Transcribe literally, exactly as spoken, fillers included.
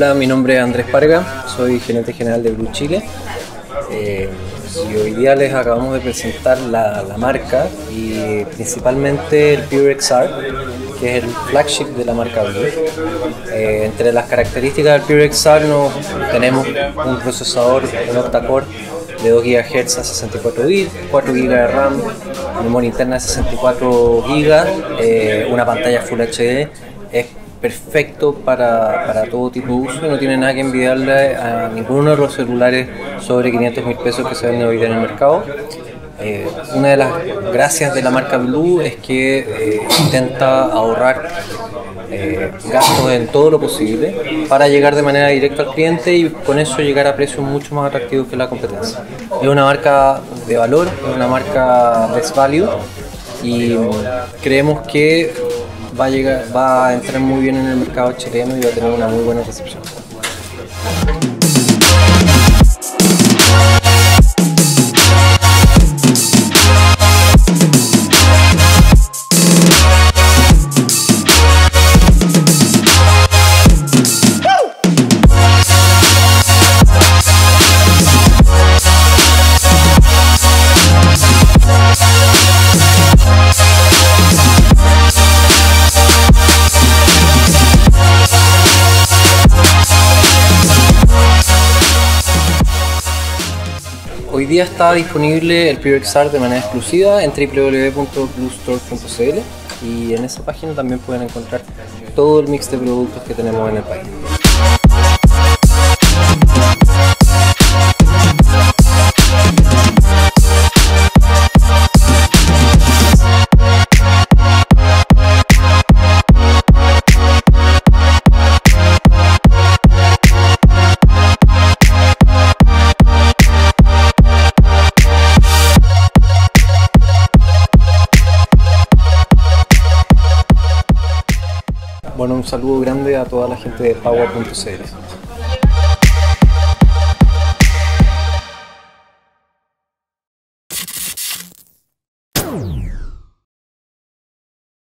Hola, mi nombre es Andrés Parga, soy gerente general de Blue Chile eh, y hoy día les acabamos de presentar la, la marca y principalmente el PureXR, que es el flagship de la marca Blue. Eh, entre las características del PureXR nos, tenemos un procesador, un octa-core de dos gigahertz a sesenta y cuatro bits, cuatro gigas de RAM, memoria interna de sesenta y cuatro gigas, eh, una pantalla Full H D. Es perfecto para, para todo tipo de uso y no tiene nada que envidiarle a ninguno de los celulares sobre quinientos mil pesos que se venden hoy día en el mercado. Eh, una de las gracias de la marca Blue es que eh, intenta ahorrar eh, gastos en todo lo posible para llegar de manera directa al cliente y con eso llegar a precios mucho más atractivos que la competencia. Es una marca de valor, es una marca best value y creemos que va a, llegar, va a entrar muy bien en el mercado chileno y va a tener una muy buena recepción. Hoy día está disponible el PureXR de manera exclusiva en w w w punto blue store punto c l y en esa página también pueden encontrar todo el mix de productos que tenemos en el país. Bueno, un saludo grande a toda la gente de Power punto c l.